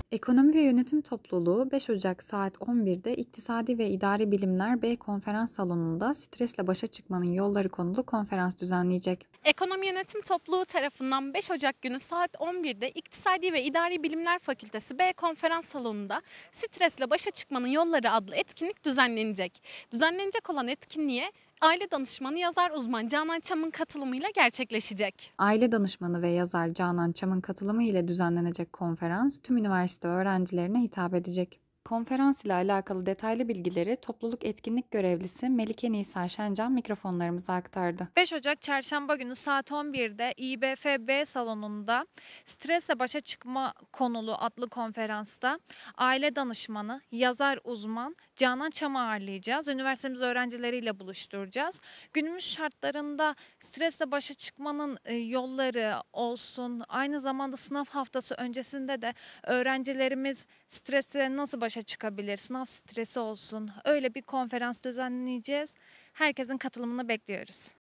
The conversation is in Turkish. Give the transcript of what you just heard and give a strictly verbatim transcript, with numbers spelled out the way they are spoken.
Ekonomi ve Yönetim Topluluğu beş Ocak saat on birde İktisadi ve İdari Bilimler B Konferans Salonu'nda stresle başa çıkmanın yolları konulu konferans düzenleyecek. Ekonomi Yönetim Topluluğu tarafından beş Ocak günü saat on birde İktisadi ve İdari Bilimler Fakültesi B Konferans Salonu'nda Stresle Başa Çıkmanın Yolları adlı etkinlik düzenlenecek. Düzenlenecek olan etkinliğe aile danışmanı yazar uzman Canan Çam'ın katılımıyla gerçekleşecek. Aile danışmanı ve yazar Canan Çam'ın katılımı ile düzenlenecek konferans tüm üniversite öğrencilerine hitap edecek. Konferans ile alakalı detaylı bilgileri topluluk etkinlik görevlisi Melike Nisa Şencan mikrofonlarımıza aktardı. beş Ocak Çarşamba günü saat on birde İ B F B salonunda Stresle Başa Çıkma konulu adlı konferansta aile danışmanı, yazar uzman Canan Çam'ı ağırlayacağız. Üniversitemiz öğrencileriyle buluşturacağız. Günümüz şartlarında stresle başa çıkmanın e, yolları olsun, aynı zamanda sınav haftası öncesinde de öğrencilerimiz stresle nasıl başa çıkabilir, sınav stresi olsun, öyle bir konferans düzenleyeceğiz. Herkesin katılımını bekliyoruz.